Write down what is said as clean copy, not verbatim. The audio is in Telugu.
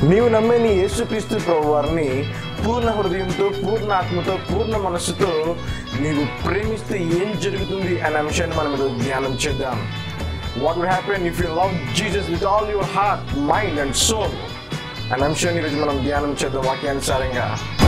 నీవు నమ్మే నీ యేసుక్రీస్తు ప్రభువారిని పూర్ణ హృదయంతో, పూర్ణ ఆత్మతో, పూర్ణ మనస్సుతో నీవు ప్రేమిస్తే ఏం జరుగుతుంది అనే అంశాన్ని మనం ఈరోజు ధ్యానం చేద్దాం. What will happen if you love Jesus with all your heart, mind and soul? అనే అంశాన్ని ఈరోజు మనం ధ్యానం చేద్దాం వాక్యానుసారంగా.